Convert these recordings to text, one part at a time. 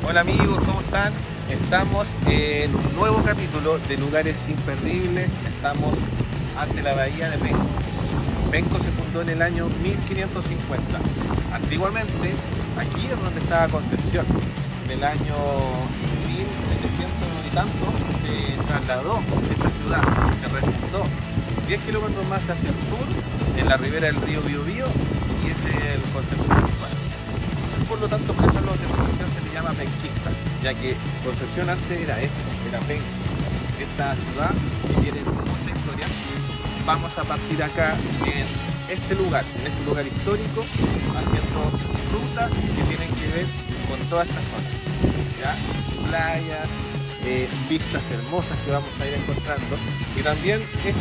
Hola amigos, ¿cómo están? Estamos en un nuevo capítulo de Lugares Imperdibles. Estamos ante la bahía de Penco. Penco se fundó en el año 1550. Antiguamente, aquí es donde estaba Concepción. En el año 1700 y tanto se trasladó esta ciudad, se refundó 10 kilómetros más hacia el sur, en la ribera del río Biobío, y ese es el Concepción actual. Por lo tanto, por eso a los de Concepción se le llama penquista, ya que Concepción antes era esto, era Penco, esta ciudad que tiene mucha historia. Vamos a partir acá en este lugar histórico, haciendo rutas que tienen que ver con toda esta zona, ¿ya? Playas, vistas hermosas que vamos a ir encontrando, y también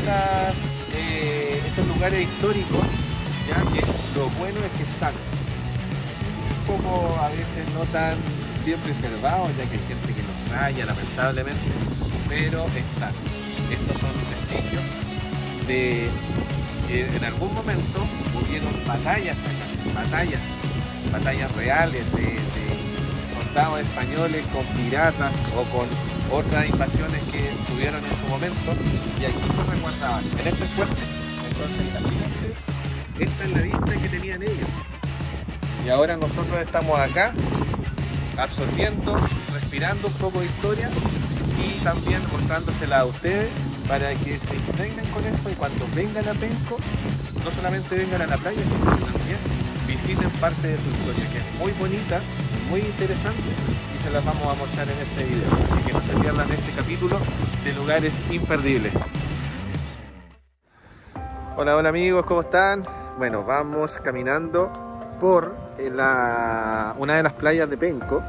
estos lugares históricos, ya que lo bueno es que están un poco a veces no tan bien preservados, ya que hay gente que los raya lamentablemente, pero están. Estos son vestigios de que en algún momento hubieron batallas acá, batallas reales de soldados españoles con piratas o con otras invasiones que tuvieron en su momento, y aquí se resguardaban en este fuerte. Entonces imagínate, esta es la vista que tenían ellos. Y ahora nosotros estamos acá absorbiendo, respirando un poco de historia y también mostrándosela a ustedes para que se impregnen con esto, y cuando vengan a Penco no solamente vengan a la playa, sino que también visiten parte de su historia, que es muy bonita, muy interesante, y se las vamos a mostrar en este video. Así que no se pierdan este capítulo de Lugares Imperdibles. Hola, hola amigos, ¿cómo están? Bueno, vamos caminando por una de las playas de Penco,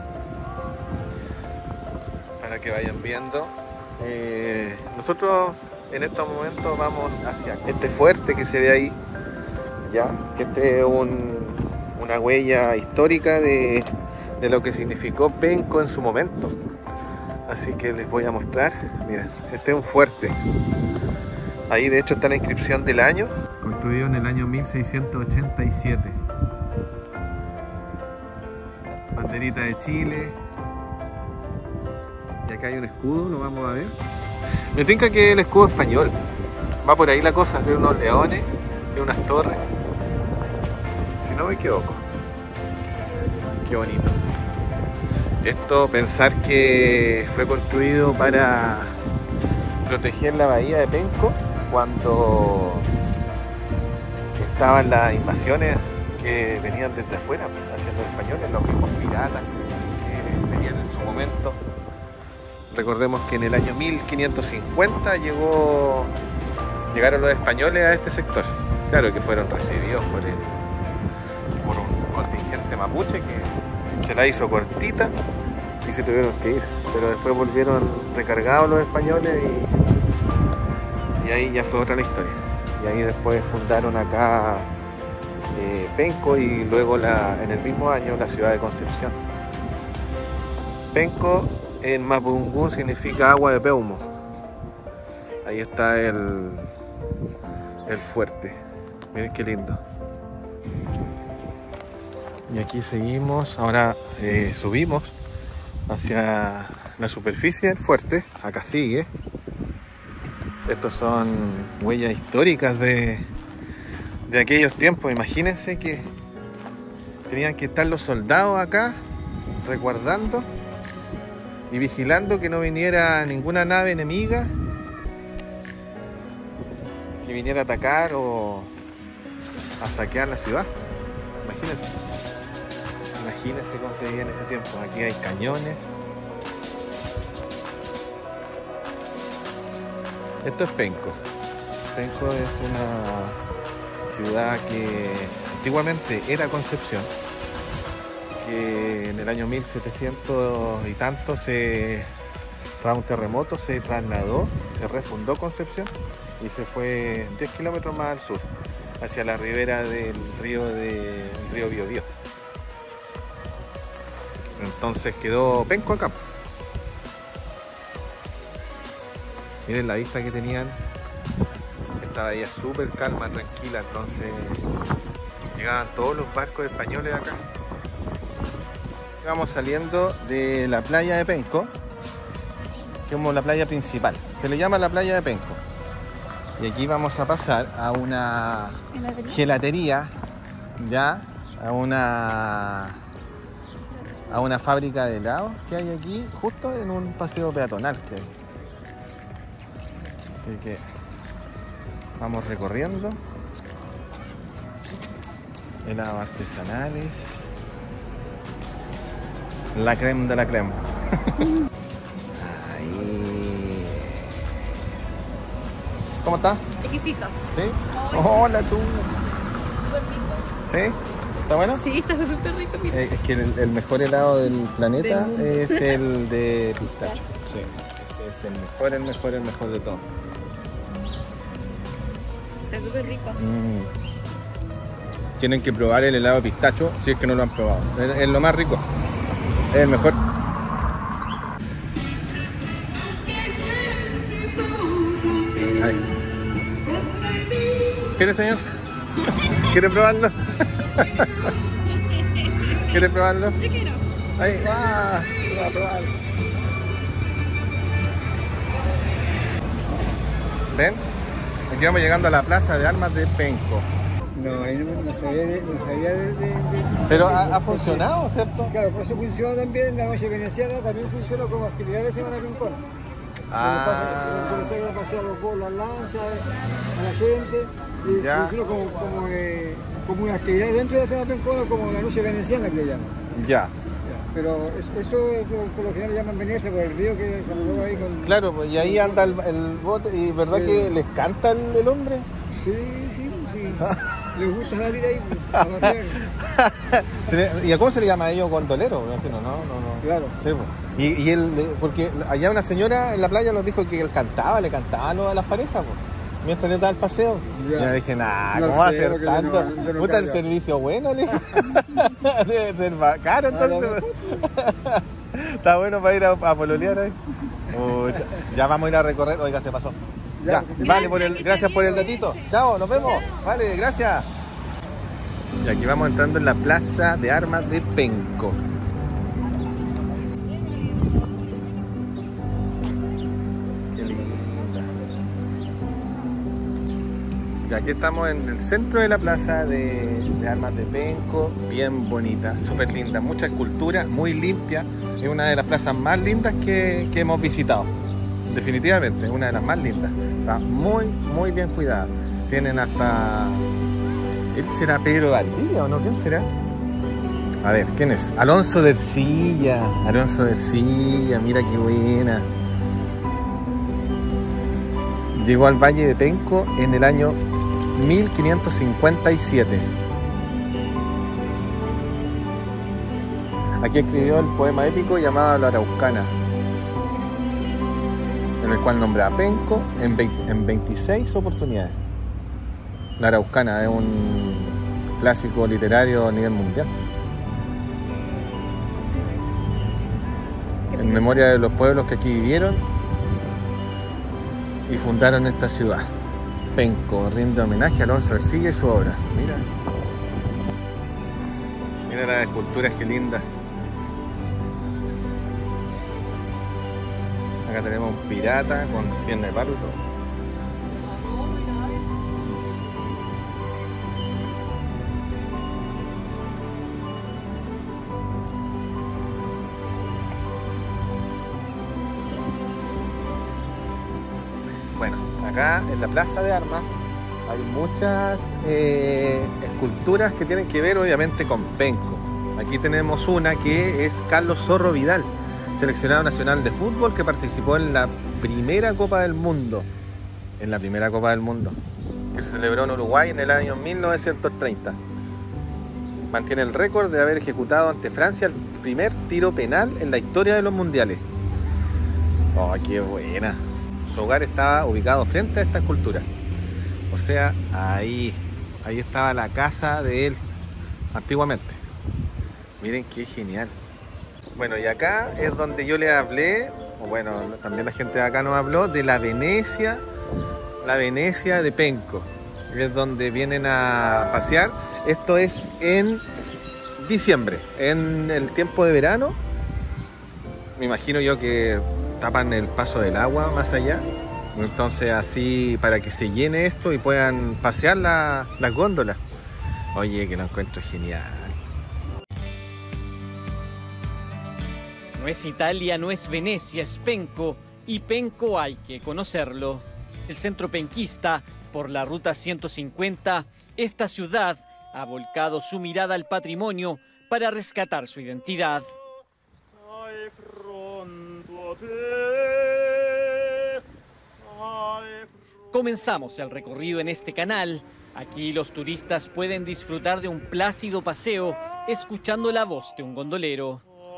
para que vayan viendo. Nosotros en estos momentos vamos hacia este fuerte que se ve ahí, ya que este es una huella histórica de lo que significó Penco en su momento. Así que les voy a mostrar. Miren, este es un fuerte. Ahí de hecho está la inscripción del año, construido en el año 1687. Banderita de Chile. Y acá hay un escudo, lo vamos a ver. Me tinca que es el escudo español. Va por ahí la cosa, hay unos leones y unas torres, si no me equivoco. Qué bonito. Esto, pensar que fue construido para proteger la bahía de Penco cuando estaban las invasiones que venían desde afuera, hacia los españoles, los mismos piratas que venían en su momento. Recordemos que en el año 1550 llegaron los españoles a este sector. Claro que fueron recibidos por un contingente mapuche que se la hizo cortita y se tuvieron que ir. Pero después volvieron recargados los españoles y ahí ya fue otra la historia. Y ahí después fundaron acá Penco, y luego en el mismo año la ciudad de Concepción. Penco en mapudungún significa agua de Peumo. Ahí está el fuerte. Miren qué lindo. Y aquí seguimos. Ahora subimos hacia la superficie del fuerte. Acá sigue. Estos son huellas históricas de aquellos tiempos. Imagínense que tenían que estar los soldados acá resguardando y vigilando que no viniera ninguna nave enemiga que viniera a atacar o a saquear la ciudad. Imagínense cómo se vivía en ese tiempo. Aquí hay cañones. Esto es Penco. Penco es una ciudad que antiguamente era Concepción, que en el año 1700 y tanto tras un terremoto se trasladó, se refundó Concepción y se fue 10 kilómetros más al sur, hacia la ribera del río Biobío. Entonces quedó Penco acá. Miren la vista que tenían. Esta bahía súper calma, tranquila. Entonces llegaban todos los barcos españoles acá. Vamos saliendo de la playa de Penco, que es como la playa principal. Se le llama la playa de Penco. Y aquí vamos a pasar a una gelatería, ya, a una fábrica de helados que hay aquí, justo en un paseo peatonal que hay. Así que vamos recorriendo. Helados artesanales. La creme de la creme. Ahí. ¿Cómo está? Exquisito. ¿Sí? Hola tú. Súper rico. ¿Sí? ¿Está bueno? Sí, está súper rico, mira. Es que el mejor helado del planeta Del mundo. es el de pistacho. Sí. Este es el mejor de todo. Está súper rico. Tienen que probar el helado de pistacho si es que no lo han probado. Es lo más rico. Es el mejor. Ahí. ¿Quiere, señor? ¿Quiere probarlo? ¿Quiere probarlo? Yo quiero. Ahí, va a probar. ¿Ven? Aquí vamos llegando a la plaza de armas de Penco. No, ahí no sabía Pero ha funcionado, ¿cierto? Claro, por eso funciona también la noche veneciana, también funciona como actividad de Semana Rincón. Se le saca a pasear los bolos, las lanzas a la gente, y Ya. funciona como una actividad dentro de la Semana Rincón, como la noche veneciana que le llaman. Ya. Pero eso es por lo general llaman Venecia, por el río que cuando luego ahí con... Claro, pues, y ahí anda el bote, y ¿verdad Sí. que les canta el hombre? Sí. Les gusta salir ahí a batear. ¿Y a cómo se le llama a ellos? Gondolero, me imagino, ¿no? Claro. Sí, pues. Y él, porque allá una señora en la playa nos dijo que él le cantaba a las parejas, pues, mientras le daba el paseo. Ya. Y yo dije, nah, No ¿cómo va a sé, ser porque tanto? yo no Puta, el cargo. servicio bueno, le dije. Debe ser caro, entonces. Está bueno para ir a pololear ahí. Pucha, ya vamos a ir a recorrer. Oiga, se pasó. Ya, vale, gracias por el datito. Chao, nos vemos. Vale, gracias. Y aquí vamos entrando en la plaza de armas de Penco. Qué linda. Y aquí estamos en el centro de la plaza de armas de Penco, bien bonita, súper linda, mucha escultura, muy limpia. Es una de las plazas más lindas que hemos visitado. Definitivamente, es una de las más lindas. Está muy bien cuidada. Tienen hasta... ¿Él será Pedro Valdivia o no? ¿Quién será? A ver, ¿quién es? Alonso de Ercilla. Alonso de Ercilla, mira qué buena. Llegó al Valle de Penco en el año 1557. Aquí escribió el poema épico llamado La Araucana, en el cual nombra a Penco en 26 oportunidades. La Araucana es un clásico literario a nivel mundial. En memoria de los pueblos que aquí vivieron y fundaron esta ciudad. Penco rinde homenaje a Alonso de Ercilla y su obra. Mira las esculturas, qué lindas. Acá tenemos un pirata con pierna de palo y todo. Bueno, acá en la plaza de armas hay muchas esculturas que tienen que ver obviamente con Penco. Aquí tenemos una que es Carlos Zorro Vidal, seleccionado nacional de fútbol que participó en la primera Copa del Mundo. En la primera Copa del Mundo, que se celebró en Uruguay en el año 1930. Mantiene el récord de haber ejecutado ante Francia el primer tiro penal en la historia de los mundiales. ¡Oh, qué buena! Su hogar estaba ubicado frente a esta escultura. O sea, ahí estaba la casa de él antiguamente. Miren qué genial. Bueno, y acá es donde yo les hablé, o bueno, también la gente de acá nos habló, de la Venecia de Penco. Es donde vienen a pasear. Esto es en diciembre, en el tiempo de verano. Me imagino yo que tapan el paso del agua más allá. Entonces así para que se llene esto y puedan pasear las góndolas. Oye, que lo encuentro genial. No es Italia, no es Venecia, es Penco, y Penco hay que conocerlo. El centro penquista, por la ruta 150, esta ciudad ha volcado su mirada al patrimonio para rescatar su identidad. Comenzamos el recorrido en este canal. Aquí los turistas pueden disfrutar de un plácido paseo escuchando la voz de un gondolero.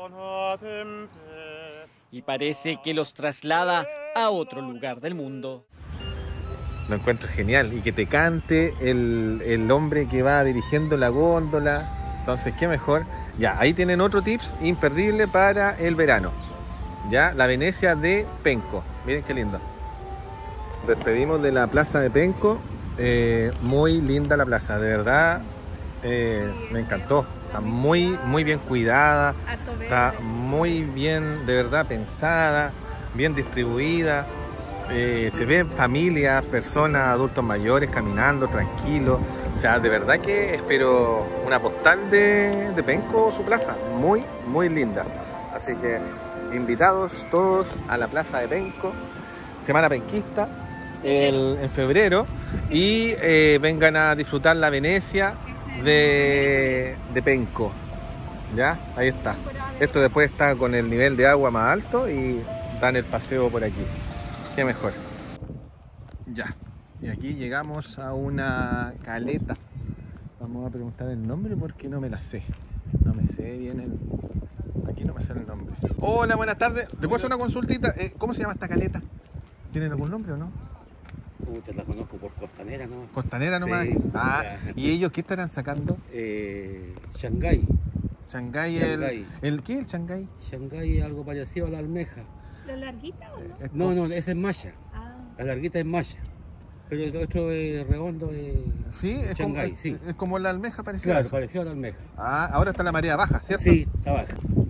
Y parece que los traslada a otro lugar del mundo. Lo encuentro genial. Y que te cante el hombre que va dirigiendo la góndola. Entonces, qué mejor. Ya, ahí tienen otro tips imperdible para el verano. Ya, la Venecia de Penco. Miren qué lindo. Despedimos de la plaza de Penco. Muy linda la plaza, de verdad. Me encantó. Está muy bien cuidada. Está muy bien, de verdad, pensada. Bien distribuida. Se ven familias, personas, adultos mayores caminando tranquilos. O sea, de verdad que espero una postal de Penco, su plaza. Muy linda. Así que invitados todos a la plaza de Penco. Semana penquista en febrero. Y vengan a disfrutar la Venecia de Penco. ¿Ya? Ahí está. Esto después está con el nivel de agua más alto y dan el paseo por aquí. Qué mejor. Ya. Y aquí llegamos a una caleta. Vamos a preguntar el nombre porque no me la sé. No me sé bien el... Aquí no me sale el nombre. Hola, buenas tardes. ¿Le puedo hacer una consultita? ¿Cómo se llama esta caleta? ¿Tienen algún nombre o no? Te la conozco por Costanera nomás. Costanera nomás. Sí, ah, ya. ¿Y ellos qué estarán sacando? Shanghái. Shanghái, Shanghái. ¿Qué es el Shanghái? Shanghái es algo parecido a la almeja. ¿La larguita o no? No, esa es malla. Ah, La larguita es malla. Pero el otro es redondo. Sí, es como, Shanghái, sí. es como la almeja parecida. Claro, parecido a la almeja. Ah, ahora está la marea baja, ¿cierto? Sí, está baja.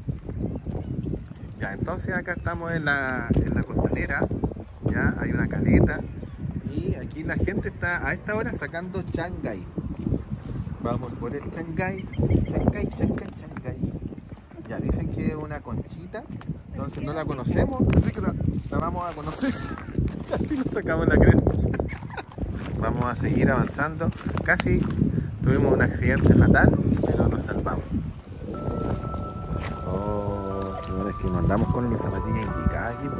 Ya, entonces acá estamos en la costanera. Ya, hay una caleta. Y aquí la gente está a esta hora sacando Shanghái. Vamos por el Shanghái. Shanghái. Ya, dicen que es una conchita. Entonces no la conocemos, así que la vamos a conocer. Casi nos sacamos la cresta. Vamos a seguir avanzando. Casi tuvimos un accidente fatal, pero nos salvamos. Oh, no, es que no andamos con las zapatillas indicadas aquí.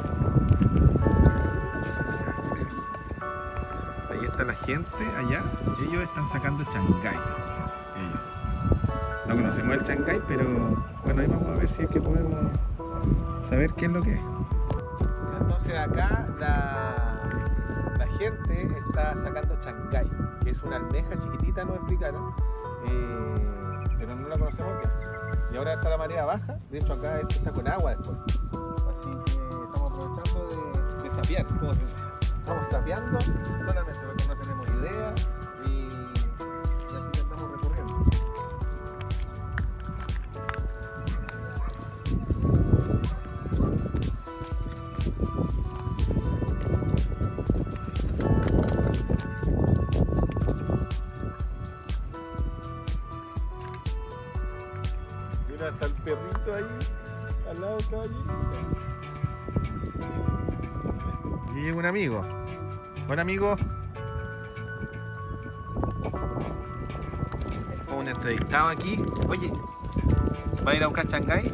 Ahí está la gente allá. Ellos están sacando Shanghái. Ellos. No conocemos el Shanghái, pero bueno, ahí vamos a ver si es que podemos saber qué es lo que es. Entonces acá la gente está sacando Shanghái, que es una almeja chiquitita, nos explicaron, pero no la conocemos bien. Y ahora está la marea baja, de hecho acá esto está con agua después. Así que estamos aprovechando de sapear, como se dice. Estamos sapeando solamente porque no tenemos idea y así estamos recorriendo. Mira, está el perrito ahí al lado del caballito. Y llega un amigo. Buen amigo. Un entrevistado aquí. Oye, ¿va a ir a buscar Shanghái?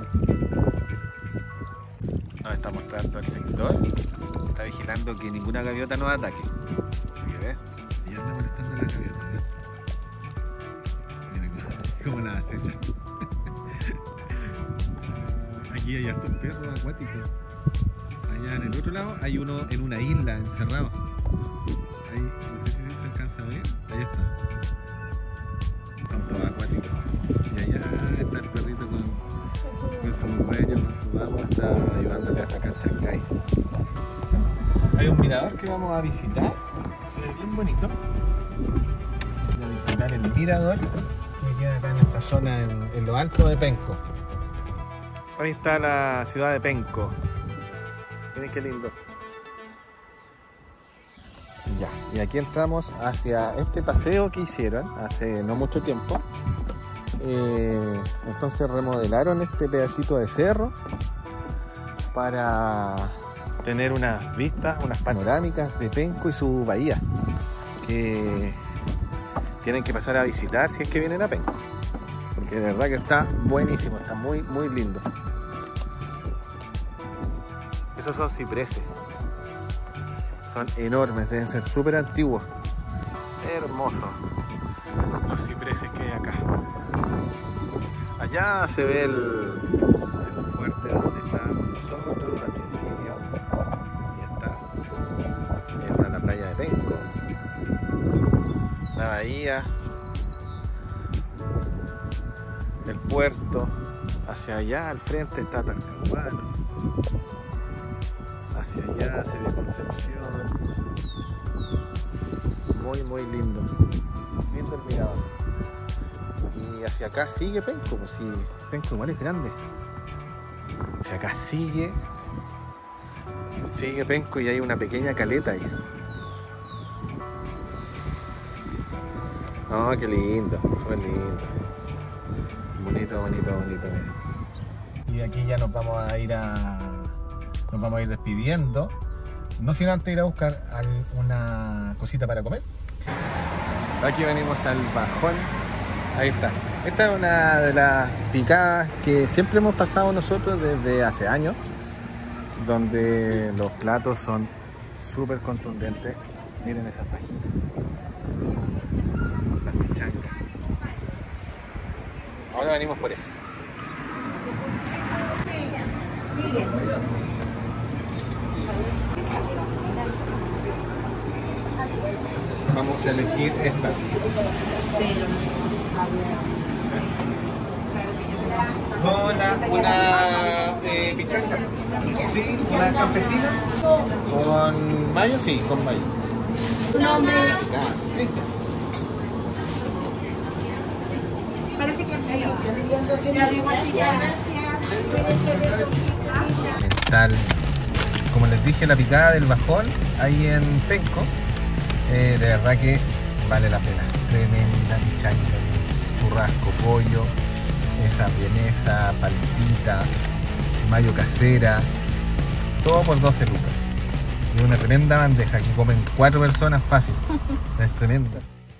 Nos está mostrando el sector. Está vigilando que ninguna gaviota nos ataque. Así que ves, y anda molestando a la gaviota. Mira cómo la acecha. Aquí hay hartos perros acuáticos. Allá en el otro lado hay uno en una isla encerrado. Ahí, no sé si se alcanza a ver. Ahí está. Son todos acuáticos. Y allá está el perrito con su dueño, con su amo, está ayudándole a sacar Shanghái. Hay un mirador que vamos a visitar. Se ve bien bonito. Vamos a visitar el mirador. queda acá en esta zona, en lo alto de Penco. Ahí está la ciudad de Penco. Miren qué lindo. Ya, y aquí entramos hacia este paseo que hicieron hace no mucho tiempo. Entonces remodelaron este pedacito de cerro para tener unas vistas, unas panorámicas de Penco y su bahía, que tienen que pasar a visitar si es que vienen a Penco, porque de verdad que está buenísimo, está muy muy lindo. Esos son cipreses, son enormes, deben ser súper antiguos, hermosos los cipreses que hay acá. Allá se ve el fuerte donde estábamos nosotros al principio. Ahí está la playa de Penco, la bahía, el puerto. Hacia allá al frente está Talcahuano, hacia allá se ve Concepción. Muy muy lindo, lindo el mirador. Y hacia acá sigue Penco, pues si Penco igual es grande. Hacia acá sigue Penco y hay una pequeña caleta ahí. Oh, qué lindo, súper lindo. Bonito, bonito, bonito, mira. Y aquí ya nos vamos a ir despidiendo. No sin antes ir a buscar una cosita para comer. Aquí venimos al Bajón. Ahí está. Esta es una de las picadas que siempre hemos pasado nosotros desde hace años, donde los platos son súper contundentes. Miren esa fajita, las pichangas. Ahora venimos por eso. Vamos a elegir esta. Una pichanga. Sí, una campesina. Con mayo, sí, con mayo. Nombre. Parece que tal, como les dije, la picada del Bajón ahí en Penco, de verdad que vale la pena. Tremenda pichanga, churrasco, pollo, esa vienesa, palpita, mayo casera, todo por 12 lucas. Y una tremenda bandeja que comen 4 personas fácil. Es tremenda.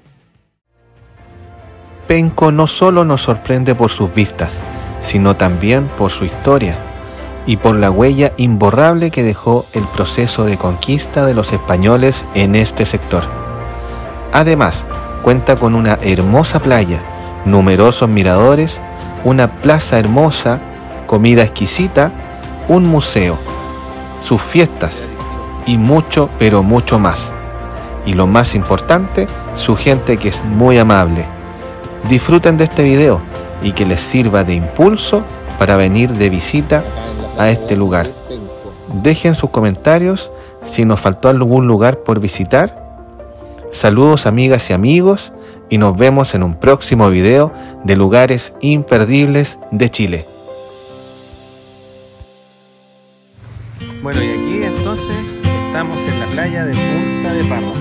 Penco no solo nos sorprende por sus vistas, sino también por su historia y por la huella imborrable que dejó el proceso de conquista de los españoles en este sector. Además, cuenta con una hermosa playa, numerosos miradores, una plaza hermosa, comida exquisita, un museo, sus fiestas y mucho, pero mucho más. Y lo más importante, su gente que es muy amable. Disfruten de este video y que les sirva de impulso para venir de visita a este lugar. Dejen sus comentarios si nos faltó algún lugar por visitar. Saludos amigas y amigos y nos vemos en un próximo video de lugares imperdibles de Chile. Bueno, y aquí entonces estamos en la playa de Punta de Parra.